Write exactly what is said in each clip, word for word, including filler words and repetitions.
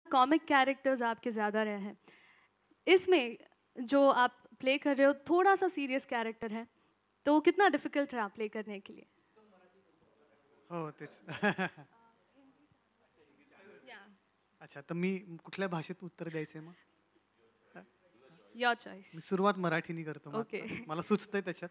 Comic characters आपके ज़्यादा रहे हैं, इसमें जो आप प्ले कर रहे हो थोड़ा सा सीरियस कैरेक्टर है, तो कितना डिफिकल्ट रहा प्ले करने के लिए? हो तेच. अच्छा, तर मी कुठल्या भाषेत उत्तर द्यायचंय मग? Your choice. मी सुरुवात मराठीनी करतो मग ओके. आता. मला सुचतंय त्याच्यात.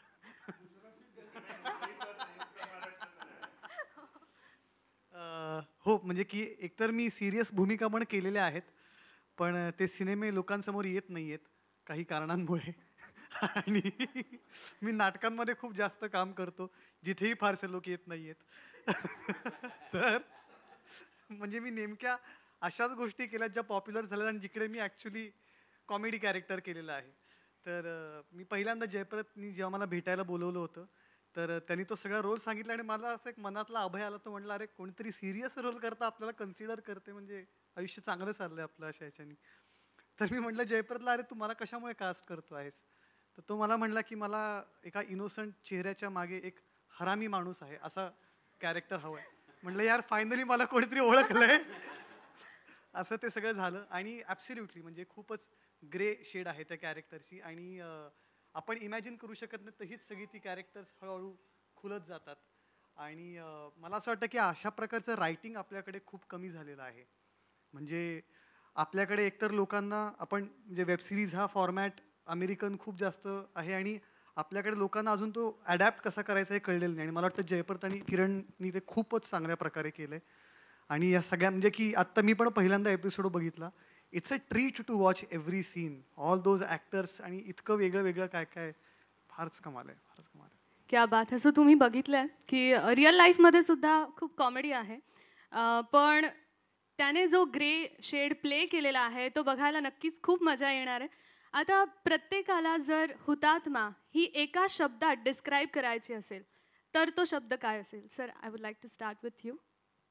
अ, हो, म्हणजे की एकतर मी सीरियस भूमिका पण केलेल्या आहेत. पण ते सिनेमे लोकांसमोर येत नाहीयेत काही कारणांमुळे. आणि मी नाटकांमध्ये खूप जास्त काम करतो, जिथेही फारसे लोक येत नाहीयेत. तर म्हणजे मी नेमक्या अशाच गोष्टी केल्यात ज्या पॉप्युलर झाल्यात आणि जिकडे मी ॲक्चुअली कॉमेडी कॅरेक्टर केलेलं आहे. तर अ, मी पहिल्यांदा जयप्रतनी जेव्हा मला भेटायला बोलावलं होतं, तर अ, त्यांनी तो सगळा रोल सांगितला आणि मला असं एक मनातला अभय आला. तो म्हटला, "अरे कोणीतरी सीरियस रोल करता आपल्याला कन्सिडर करते म्हणजे आयुष्य चांगलं चाललंय आपलं अशा ह्याच्यानी." तर मी म्हटलं जयप्रतला, "अरे तू मला कशामुळे कास्ट करतो आहेस?" तर तो मला म्हटला, की "मला एका इनोसंट चेहऱ्याच्या मागे एक हरामी माणूस आहे, असा कॅरेक्टर हवंय." म्हटलं, "यार फायनली मला कोणीतरी ओळखलंय." असं ते सगळं झालं आणि ॲब्सोल्युटली म्हणजे खूपच ग्रे शेड आहे त्या कॅरेक्टरची आणि अ, आपण इमॅजिन करू शकत नाही, तर हीच सगळी ती कॅरेक्टर्स हळू-हळू खुलत जातात. आणि अ, मला असं वाटतं, की अशा प्रकारचं रायटिंग आपल्याकडे खूप कमी झालेलं आहे. म्हणजे आपल्याकडे एकतर लोकांना आपण म्हणजे वेब सीरीज हा फॉर्मॅट अमेरिकन खूप जास्त आहे आणि आपल्याकडे लोकांना अजून तो अडॅप्ट कसा करायचा हे कळलेलं नाही आणि मला वाटतं जयप्रत आणि किरणनी ते खूपच चांगल्या प्रकारे केलंय. आणि या सगळ्या म्हणजे की आत्ता मी पण पहिल्यांदा एपिसोड बघितला. It's a treat to watch every scene. All those actors आणि इतकं वेगळं-वेगळं काय-काय फारच कमाल आहे, फारच कमाल आहे. क्या बात है. सो तुम्ही बघितलंय की रिअल लाईफमध्ये सुद्धा खूप कॉमेडी आहे. अ, पण त्याने जो ग्रे शेड प्ले केलेला आहे, तो बघायला नक्कीच खूप मजा येणार आहे. आता प्रत्येकाला जर हुतात्मा ही एका शब्दात डिस्क्राईब करायची असेल, तर तो शब्द काय असेल? Sir, I would like to start with you.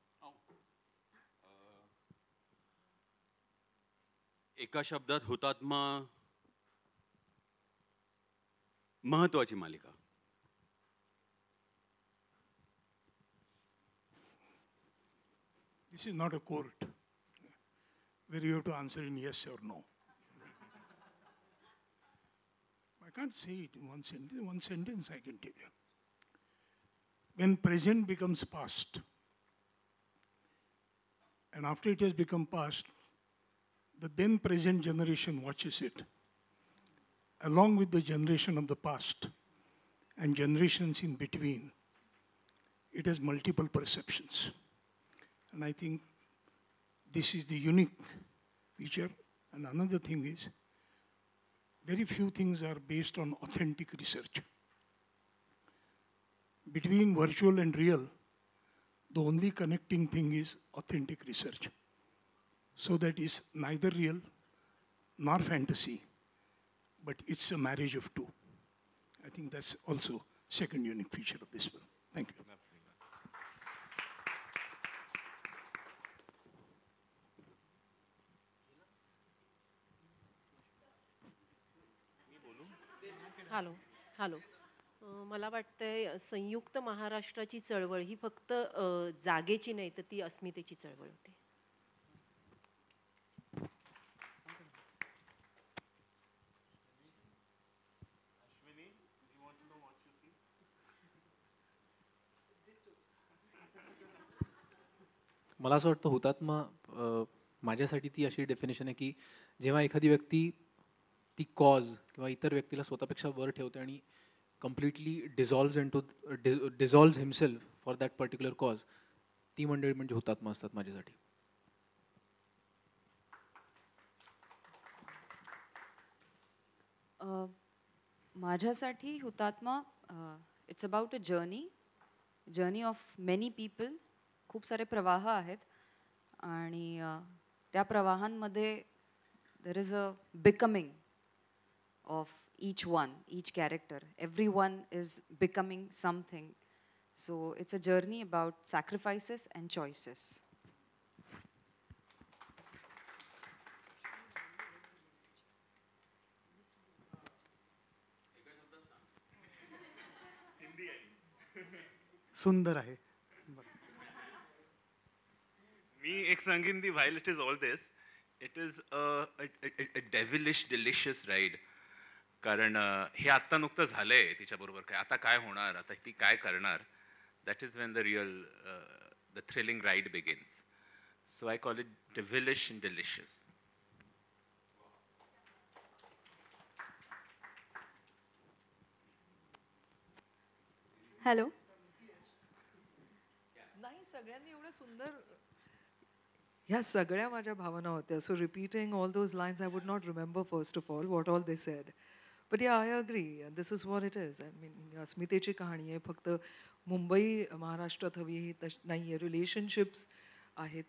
एका शब्दात हुतात्मा महत्वाची मालिका. This is not a court where you have to answer in yes or no. I can't say it in one sentence. One sentence I can tell you. When present becomes past, and after it has become past, the then present generation watches it, along with the generation of the past and generations in between. It has multiple perceptions. And I think this is the unique feature. And another thing is, very few things are based on authentic research. Between virtual and real, the only connecting thing is authentic research. So that is neither real nor fantasy, but it's a marriage of two. I think that's also second unique feature of this film. Thank you. Hello hello मला वाटतंय संयुक्त महाराष्ट्राची चळवळ ही फक्त जागेची नाही तर ती अस्मितेची चळवळ होती. मला असं वाटतं हुतात्मा माझ्यासाठी ती अशी डेफिनेशन आहे की जेव्हा एखादी व्यक्ती ती कॉज किंवा इतर व्यक्तीला स्वतःपेक्षा वर ठेवते आणि completely dissolve in to dissolve himself for that particular cause, ती मंडळी म्हणजे हुतात्मा असतात माझ्यासाठी. माझ्यासाठी Hutatma it's about a journey journey of many people. खूप सारे प्रवाह आहेत आणि त्या प्रवाहांमध्ये there is a becoming of each one, each character. Everyone is becoming something. So it's a journey about sacrifices and choices. सुंदर आहे. मी एक Sangindi, while it is all this, it is a, a, a, a devilish, delicious ride. कारण हे आत्ता नुकतं झालंय तिच्याबरोबर, काय आता काय होणार, आता ती काय करणार. That is when the real, uh, the thrilling ride begins. So I call it devilish and delicious. Hello. नाही, सगळ्यांनी एवढं सुंदर, ह्या सगळ्या माझ्या भावना होत्या. So repeating all those lines I would not remember first of all what all they said. But yeah I agree, this is what it is. I mean अस्मितेची कहाणी आहे, फक्त मुंबई महाराष्ट्रात हवी ही तश नाही आहे. रिलेशनशिप्स आहेत.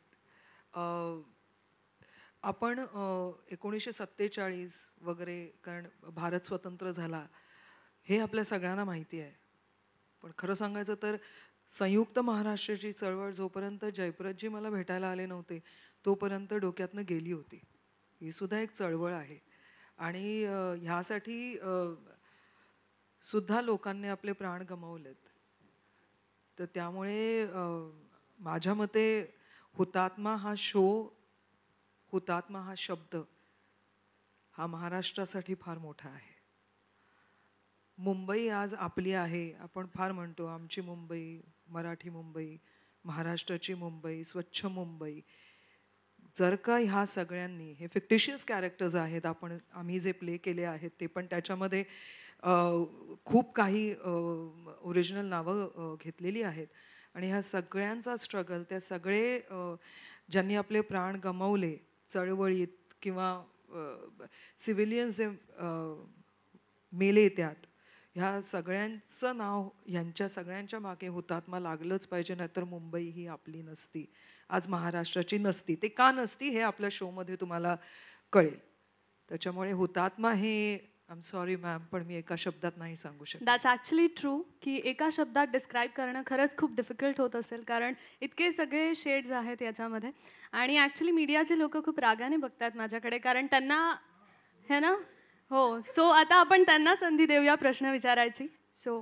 आपण एकोणीसशे सत्तेचाळीस वगैरे, कारण भारत स्वतंत्र झाला हे आपल्या सगळ्यांना माहिती आहे. पण खरं सांगायचं तर संयुक्त महाराष्ट्राची चळवळ जोपर्यंत जयप्रतजी मला भेटायला आले नव्हते तोपर्यंत डोक्यातनं गेली होती. ही सुद्धा एक चळवळ आहे. आणि ह्यासाठी सुद्धा लोकांनी आपले प्राण गमावलेत. तर त्यामुळे माझ्या मते हुतात्मा हा शो, हुतात्मा हा शब्द हा महाराष्ट्रासाठी फार मोठा आहे. मुंबई आज आपली आहे, आपण फार म्हणतो आमची मुंबई, मराठी मुंबई, महाराष्ट्राची मुंबई, स्वच्छ मुंबई. जर का ह्या सगळ्यांनी, हे फिक्टिशियस कॅरेक्टर्स आहेत, आपण आम्ही जे प्ले केले आहेत ते, पण त्याच्यामध्ये खूप काही ओरिजिनल नावं घेतलेली आहेत. आणि ह्या सगळ्यांचा स्ट्रगल, त्या सगळे ज्यांनी आपले प्राण गमावले चळवळीत किंवा सिव्हिलियन्स जे मेले त्यात, ह्या सगळ्यांचं नाव, ह्यांच्या सगळ्यांच्या मागे हुतात्मा लागलंच पाहिजे. नाहीतर मुंबई ही आपली नसती, आज महाराष्ट्राची नसती. ते का नसती हे आपल्या शोमध्ये तुम्हाला कळेल. त्याच्यामुळे हुतात्मा हे, आय एम सॉरी मॅम, पण मी एका शब्दात नाही सांगू शकत. दॅट्स ॲक्च्युली ट्रू की एका शब्दात डिस्क्राईब करणं खरंच खूप डिफिकल्ट होत असेल, कारण इतके सगळे शेड्स आहेत याच्यामध्ये. आणि ॲक्च्युली मीडियाचे लोक खूप रागाने बघतात माझ्याकडे, कारण त्यांना है ना. हो, सो आता आपण त्यांना संधी देऊया प्रश्न विचारायची. सो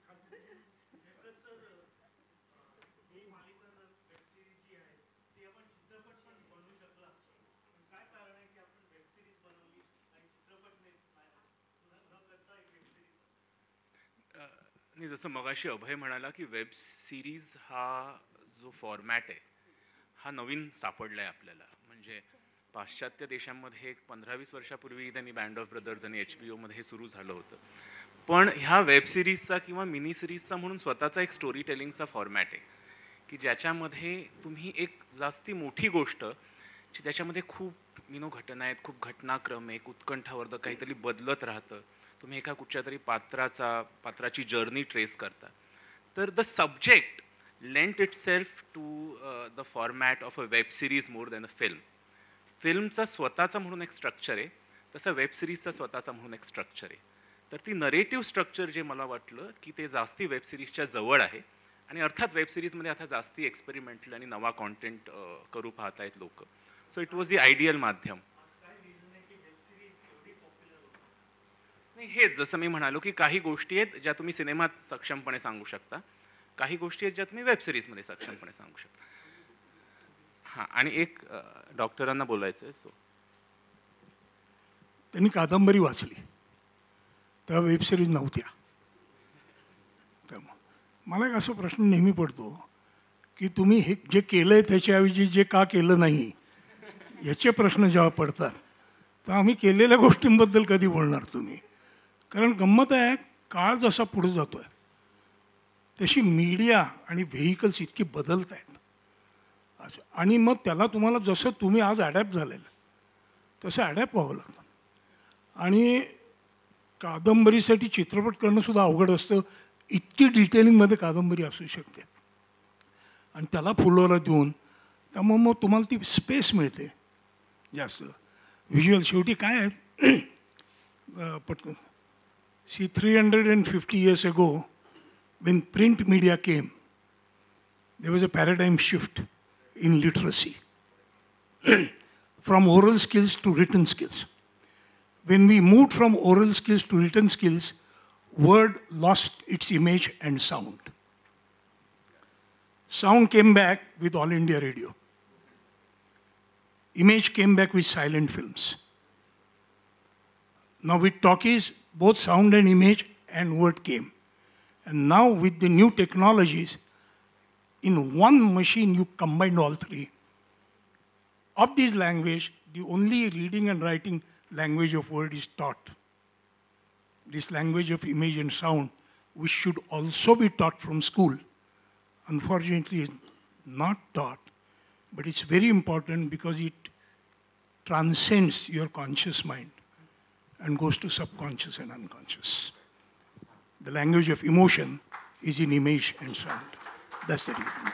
नाही, जसं मगाशी अभय म्हणाला की वेब सिरीज हा जो फॉर्मॅट आहे हा नवीन सापडला आहे आपल्याला. म्हणजे पाश्चात्य देशांमध्ये एक पंधरा वीस वर्षापूर्वी त्यांनी बँड ऑफ ब्रदर्स आणि एच बी ओमध्ये हे सुरू झालं होतं. पण ह्या वेब सिरीजचा किंवा मिनी सिरीजचा म्हणून स्वतःचा एक स्टोरी टेलिंगचा फॉर्मॅट आहे की ज्याच्यामध्ये तुम्ही एक जास्ती मोठी गोष्ट जी त्याच्यामध्ये खूप मिनो घटना आहेत, खूप घटनाक्रम आहे, एक उत्कंठावर्धक काहीतरी बदलत राहतं, तुम्ही एका कुठच्या तरी पात्राचा पात्राची जर्नी ट्रेस करता. तर the subject lent itself to the format of a web series more than a film. फिल्मचा स्वतःचा म्हणून एक स्ट्रक्चर आहे, तसं वेब सिरीजचा स्वतःचा म्हणून एक स्ट्रक्चर आहे. तर ती नरेटिव्ह स्ट्रक्चर जे मला वाटलं की ते जास्ती वेब सिरीजच्या जवळ आहे. आणि अर्थात वेब सिरीजमध्ये आता जास्ती एक्सपेरिमेंटल आणि नवा कॉन्टेंट करू पाहत आहेत लोक. So it was the ideal माध्यम. नाही, हेच जसं मी म्हणालो की काही गोष्टी आहेत ज्या तुम्ही सिनेमात सक्षमपणे सांगू शकता, काही गोष्टी आहेत ज्या तुम्ही वेब सिरीजमध्ये सक्षमपणे सांगू शकता. हां, आणि एक डॉक्टरांना बोलायचं आहे. सो त्यांनी कादंबरी वाचली, तेव्हा वेब सिरीज नव्हत्या. त्यामुळे मला एक असा प्रश्न नेहमी पडतो की तुम्ही हे जे केलं आहे त्याच्याऐवजी जे का केलं नाही याचे प्रश्न जेव्हा पडतात तर आम्ही केलेल्या गोष्टींबद्दल कधी बोलणार तुम्ही. कारण गंमत आहे, काळ जसा पुढे जातो आहे तशी मीडिया आणि व्हेइकल्स इतकी बदलत आहेत. असं, आणि मग त्याला तुम्हाला जसं तुम्ही आज ॲडॅप्ट झालेलं तसं ॲडॅप्ट व्हावं लागतं. आणि कादंबरीसाठी चित्रपट करणंसुद्धा अवघड असतं. इतकी डिटेलिंगमध्ये कादंबरी असू शकते आणि त्याला फुलोरा देऊन, त्यामुळे मग तुम्हाला ती स्पेस मिळते जास्त. व्हिज्युअल शेवटी काय आहे, पटकन see three hundred and fifty years ago when print media came there was a paradigm shift in literacy from oral skills to written skills. When we moved from oral skills to written skills, word lost its image and sound. Sound came back with All India Radio. Image came back with silent films. Now with talkies, both sound and image and word came. And now with the new technologies, in one machine you combined all three. Of this language, the only reading and writing language of word is taught. This language of image and sound, which should also be taught from school, unfortunately is not taught, but it's very important because it transcends your conscious mind and goes to subconscious and unconscious. The language of emotion is in image and sound. That's the reason.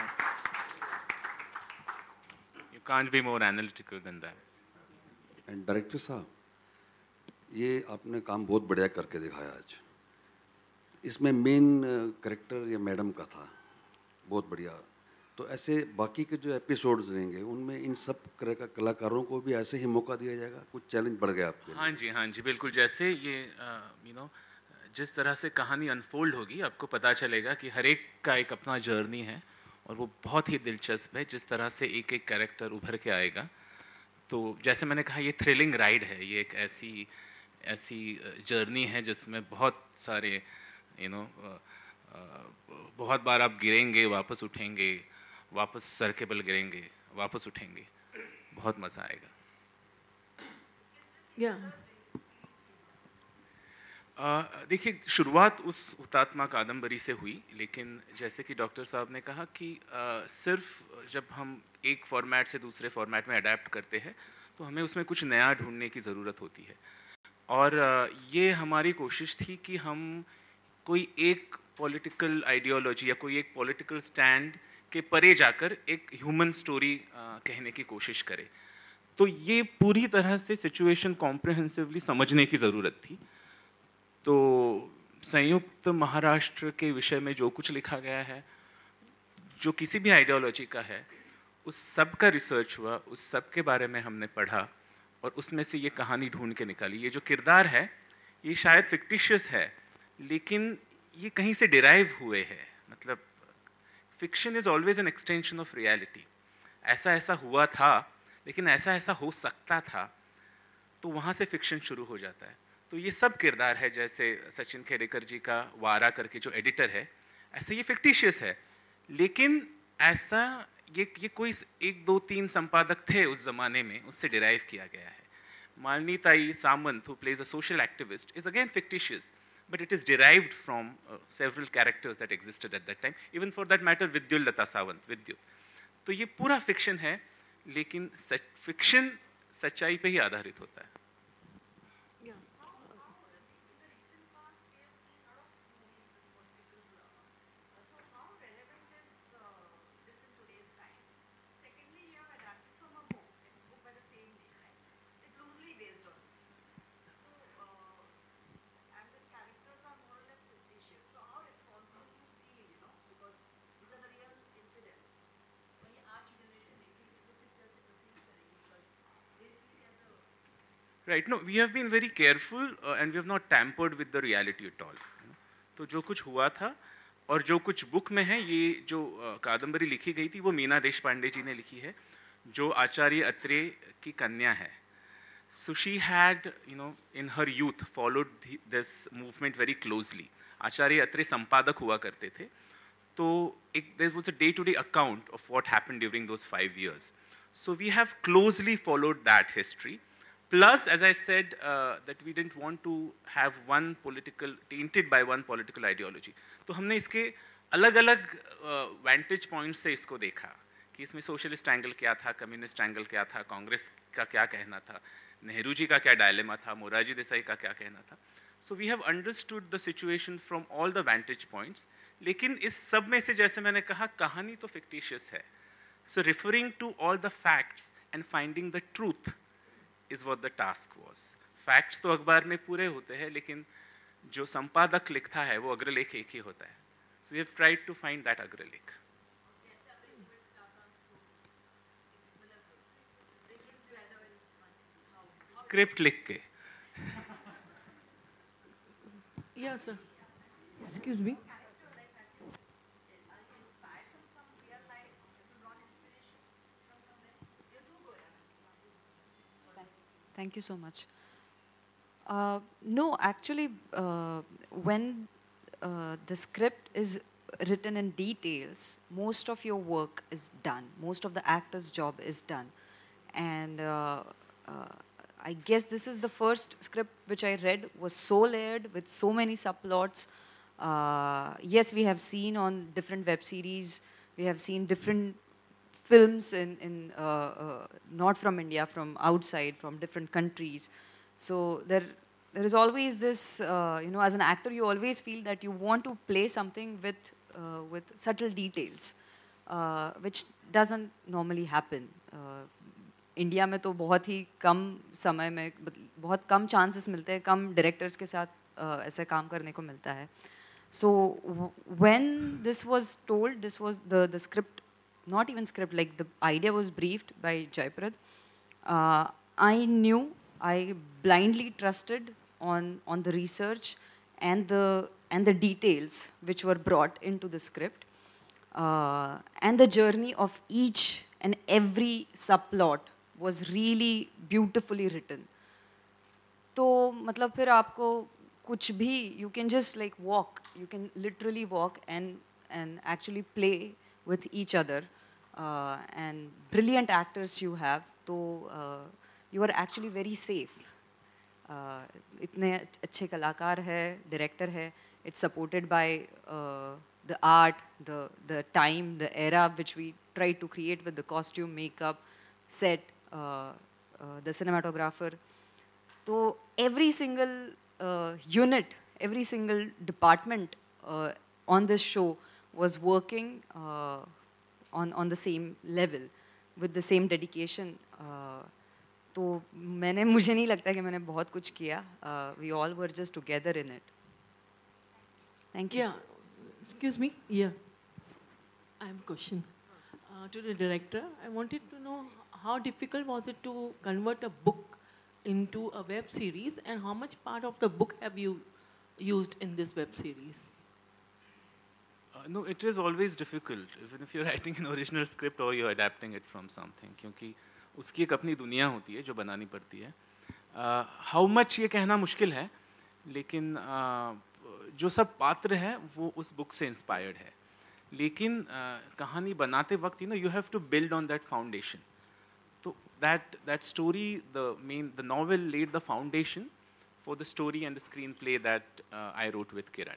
You can't be more analytical than that. And director साहब, ये आपने काम बहुत बढ़िया करके दिखाया आज. इसमें मेन करेक्टर या मैडम का था, बहुत बढ़िया. तो ऐसे बाकी के जो एपिसोड्स रहेंगे उनमें इन सब तरह का कलाकारों को भी ऐसे ही मौका दिया जाएगा? कुछ चैलेंज बढ़ गया आपके? हाँ जी, हाँ जी, बिल्कुल. जैसे ये यू नो जिस तरह से कहानी अनफोल्ड होगी, आपको पता चलेगा कि हर एक का एक अपना जर्नी है और वो बहुत ही दिलचस्प है जिस तरह से एक एक कैरेक्टर उभर के आएगा. तो जैसे मैंने कहा, ये थ्रिलिंग राइड है. ये एक ऐसी ऐसी जर्नी है जिसमें बहुत सारे यू नो बहुत बार आप गिरेंगे, वापस उठेंगे, वापस सर के बल गिरेंगे, वापस उठेंगे. बहुत मज़ा आएगा. Yeah. uh, देखिए, शुरुआत उस हुतात्मा कादम्बरी से हुई, लेकिन जैसे कि डॉक्टर साहब ने कहा कि uh, सिर्फ जब हम एक फॉर्मेट से दूसरे फॉर्मेट में अडेप्ट करते हैं तो हमें उसमें कुछ नया ढूंढने की ज़रूरत होती है. और uh, ये हमारी कोशिश थी कि हम कोई एक पॉलिटिकल आइडियोलॉजी या कोई एक पॉलिटिकल स्टैंड के परे जाकर एक ह्यूमन स्टोरी कहने की कोशिश करें. तो ये पूरी तरह से सिचुएशन कॉम्प्रिहेंसिवली समझने की ज़रूरत थी. तो संयुक्त महाराष्ट्र के विषय में जो कुछ लिखा गया है, जो किसी भी आइडियोलॉजी का है, उस सब का रिसर्च हुआ, उस सब के बारे में हमने पढ़ा और उसमें से ये कहानी ढूंढ के निकाली. ये जो किरदार है ये शायद फिक्टिशियस है, लेकिन ये कहीं से डिराइव हुए हैं. मतलब fiction is always an extension of reality. ऐसा ऐसा हुआ था, लेकिन ऐसा ऐसा हो सकता था, तो वहाँ से फिक्शन शुरू हो जाता है. तो ये सब किरदार है, जैसे सचिन खेडेकर जी का वारा करके जो एडिटर है, ऐसा ये फिक्टिशियस है, लेकिन ऐसा ये ये कोई एक दो तीन संपादक थे उस जमाने में, उससे डिराइव किया गया है. मालनी ताई सामंत, who plays a social activist, is again fictitious, but it is derived from uh, several characters that existed at that time. Even for that matter, Vidyul Lata Sawant, Vidyut. तो ये पूरा फिक्शन है, लेकिन fiction सच्चाई पे ही आधारित होता है. Right. No, we have been very careful uh, and we have not tampered with the reality at all. तो जो कुछ हुआ था और जो कुछ बुक में है, ये जो uh, कादम्बरी लिखी गई थी वो मीना देशपांडे जी ने लिखी है, जो आचार्य अत्रे की कन्या है. So she had, you know, in her youth followed the, this movement very closely. Acharya Atre संपादक हुआ करते थे. तो एक there was a day-to-day account of what happened during those five years. So we have closely followed that history. Plus, as I said, uh, that we didn't want to have one political, tainted by one political ideology. तो हमने इसके अलग-अलग vantage points से इसको देखा कि इसमें socialist angle क्या था, communist angle क्या था, कांग्रेस का क्या कहना था, नेहरू जी का क्या डायलेमा था, मोरारजी देसाई का क्या कहना था. So we have understood the situation from all the vantage points. लेकिन इस सब में से, जैसे मैंने कहा, कहानी तो fictitious है. So referring to all the facts and finding the truth is what the task was. Facts तो अखबार में पूरे होते हैं, लेकिन जो संपादक लिखता है वो अग्रलेख एक ही होता है. So we have tried to find that अग्रलेख. स्क्रिप्ट लिख के. Yes, sir. Excuse me. Thank you so much. Uh, no, actually, uh, when uh, the script is written in details, most of your work is done. Most of the actor's job is done. And uh, uh, I guess this is the first script which I read, was so layered with so many subplots. Uh, yes, we have seen on different web series, we have seen different films in, in uh, uh, not from India, from outside, from different countries. So there, there is always this, uh, you know, as an actor, you always feel that you want to play something with, uh, with subtle details, uh, which doesn't normally happen. Uh, India में तो बहुत ही कम समय में बहुत कम chances मिलते हैं, कम directors के साथ uh, ऐसे काम करने को मिलता है. So when this was told, this was the, the script, not even script, like the idea was briefed by Jaiprad, uh, I knew, I blindly trusted on, on the research and the, and the details which were brought into the script, uh, and the journey of each and every subplot was really beautifully written. तो मतलब फिर आपको कुछ भी, you can just like walk, you can literally walk and, and actually play with each other, uh, and brilliant actors you have, तो uh, you are actually very safe. Uh, इतने अच्छे कलाकार है, director है, it's supported by uh, the art, the, the time, the era which we try to create with the costume, makeup, set, uh, uh, the cinematographer. So every single uh, unit, every single department uh, on this show was working uh, on, on the same level, with the same dedication. Uh, तो मैंने मुझे नहीं लगता कि मैंने बहुत कुछ किया. Uh, we all were just together in it. Thank you. Yeah, excuse me. Yeah, I have a question uh, to the director. I wanted to know how difficult was it to convert a book into a web series, and how much part of the book have you used in this web series? Uh, no, it is always difficult, even if you're writing an original script or you're adapting it from something, क्योंकि उसकी एक अपनी दुनिया होती है जो बनानी पड़ती है. uh, how much ये कहना मुश्किल है, लेकिन uh, जो सब पात्र है वो उस बुक से इंस्पायर्ड है. लेकिन uh, कहानी बनाते वक्त, you know, you have to build on that foundation. So that that story, the main, the novel laid the foundation for the story and the screenplay that uh, I wrote with Kiran.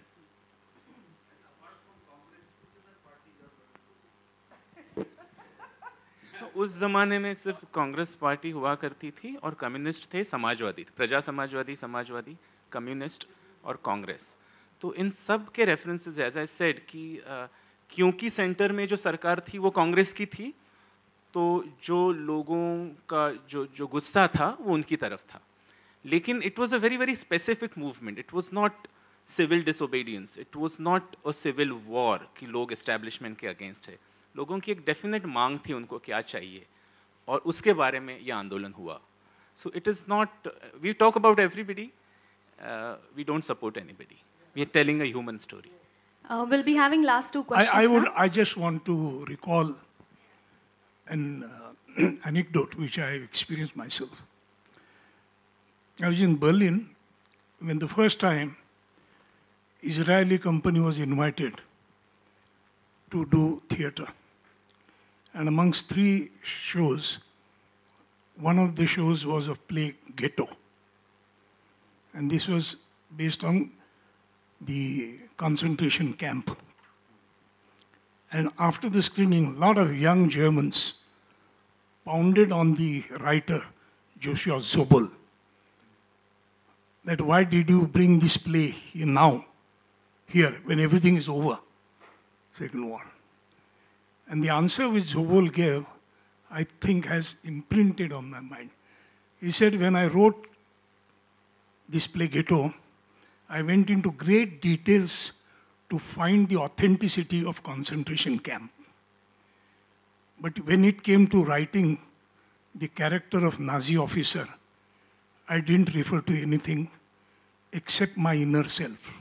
उस ज़माने में सिर्फ Congress party हुआ करती थी और communist थे, समाजवादी, प्रजा समाजवादी, समाजवादी, कम्युनिस्ट और कांग्रेस. तो इन सब के रेफरेंसेस, एज आई सेड, कि uh, क्योंकि सेंटर में जो सरकार थी वो कांग्रेस की थी, तो जो लोगों का जो जो गुस्सा था वो उनकी तरफ था. लेकिन it was a very very specific movement. It was not civil disobedience, it was not a civil war कि लोग एस्टेब्लिशमेंट के अगेंस्ट है. लोगों की एक डेफिनेट मांग थी, उनको क्या चाहिए, और उसके बारे में ये आंदोलन हुआ. So it is not, we talk about everybody, we don't support anybody. We are telling a human story. Uh, we'll be having last two questions. I, I would. now. I just want to recall an uh, anecdote which I experienced myself. I was in Berlin when the first time Israeli company was invited to do theater. And amongst three shows, one of the shows was of play Ghetto. And this was based on the concentration camp. And after the screening, a lot of young Germans pounded on the writer, Joshua Zobel, that why did you bring this play here now, here, when everything is over, Second War? And the answer which Zobel gave, I think, has imprinted on my mind. He said, when I wrote this play Ghetto, I went into great details to find the authenticity of concentration camp. But when it came to writing the character of Nazi officer, I didn't refer to anything except my inner self.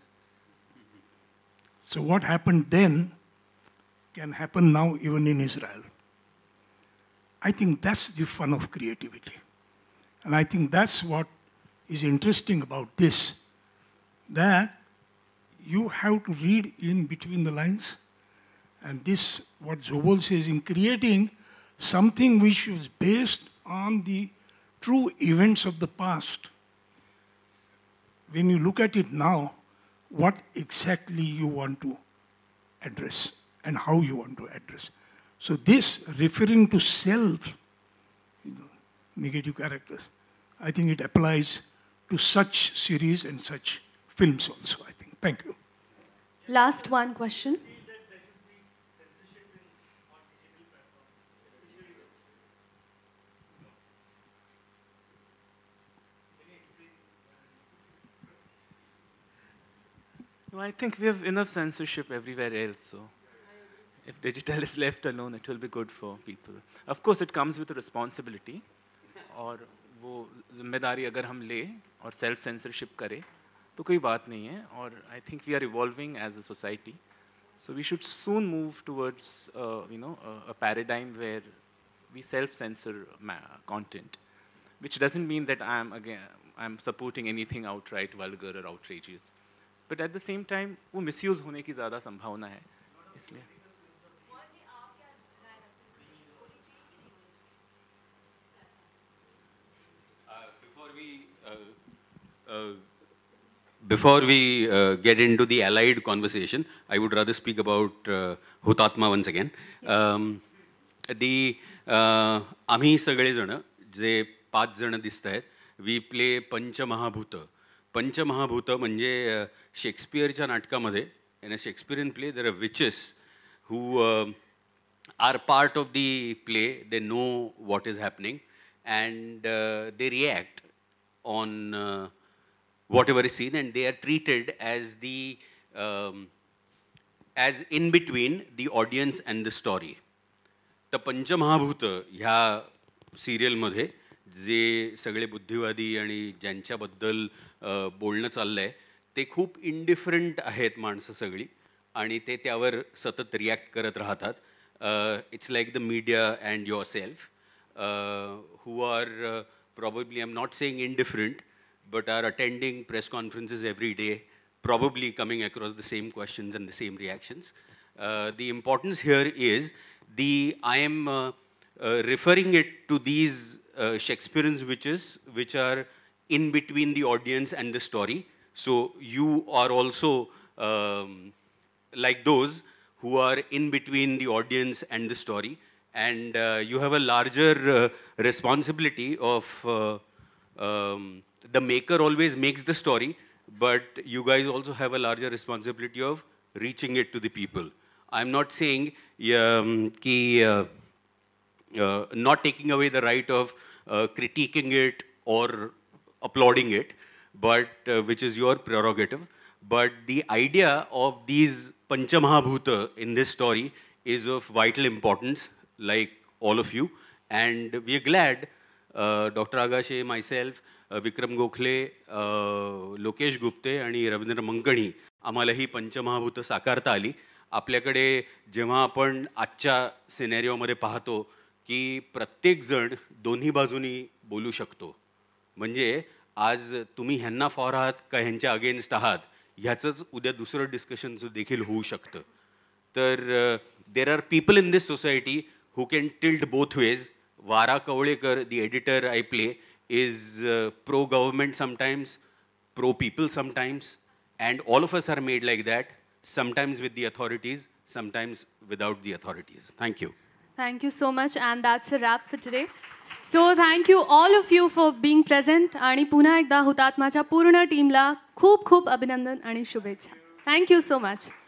So what happened then can happen now even in Israel. I think that's the fun of creativity. And I think that's what is interesting about this, that you have to read in between the lines. And this, what Zobol says, in creating something which was based on the true events of the past. When you look at it now, what exactly you want to address and how you want to address. So this referring to self, you know, negative characters, I think it applies to such series and such films also, I think. Thank you. Last one question. No, I think we have enough censorship everywhere else, so if digital is left alone, it will be good for people. Of course, it comes with a responsibility, और वो जिम्मेदारी अगर हम ले और self censorship करें, तो कोई बात नहीं है. और I think we are evolving as a society, so we should soon move towards, uh, you know, a, a paradigm where we self censor content, which doesn't mean that I'm again I'm supporting anything outright vulgar or outrageous. But at the same time, वो misuse होने की ज़्यादा संभावना है, इसलिए. Before we uh, uh, before we uh, get into the allied conversation, I would rather speak about uh, Hutatma once again. Um, the uh, आम्ही सगळे जण जे पाच जण दिसत आहेत, we play पंचमहाभूत. पंचमहाभूत म्हणजे शेक्सपियरच्या नाटकामध्ये, in a Shakespearean play, there are witches who uh, are part of the play. They know what is happening, and uh, they react on uh, whatever is seen, and they are treated as the um, as in between the audience and the story. The पंचमहाभूत ह्या सिरियलमध्ये जे सगळे बुद्धिवादी आणि ज्यांच्याबद्दल बोलणं चाललंय ते खूप इंडिफरंट आहेत माणसं सगळी, आणि ते त्यावर सतत रिॲक्ट करत राहतात. It's like the media and yourself who are probably, I'm not saying indifferent, but are attending press conferences every day, probably coming across the same questions and the same reactions. Uh, the importance here is the, I am uh, uh, referring it to these uh, Shakespearean witches, which are in between the audience and the story. So you are also um, like those who are in between the audience and the story. And uh, you have a larger uh, responsibility of, uh, um, the maker always makes the story, but you guys also have a larger responsibility of reaching it to the people. I'm not saying, um, ki, uh, uh, not taking away the right of uh, critiquing it or applauding it, but uh, which is your prerogative. But the idea of these Panchamahabhuta in this story is of vital importance, like all of you. And we are glad, uh, Doctor Agashe, myself, uh, Vikram Gokhale, uh, Lokesh Gupte आणि रवींद्र मंकणी आम्हाला ही पंचमहाभूत साकारता आली. आपल्याकडे जेव्हा आपण आजच्या सिनेरिओमध्ये पाहतो की प्रत्येक जण दोन्ही बाजूनी बोलू शकतो, म्हणजे आज तुम्ही ह्यांना फॉर आहात का ह्यांच्या अगेन्स्ट आहात ह्याचंच उद्या दुसरं डिस्कशन देखील होऊ शकतं. तर there are people in this society who can tilt both ways. Vara Kavlekar, the editor I play, is uh, pro-government sometimes, pro-people sometimes, and all of us are made like that, sometimes with the authorities, sometimes without the authorities. Thank you. Thank you so much, and that's a wrap for today. So thank you all of you for being present, आणि पुन्हा एकदा हुतात्माच्या पूर्ण टीमला खूप खूप अभिनंदन आणि शुभेच्छा. Thank you so much.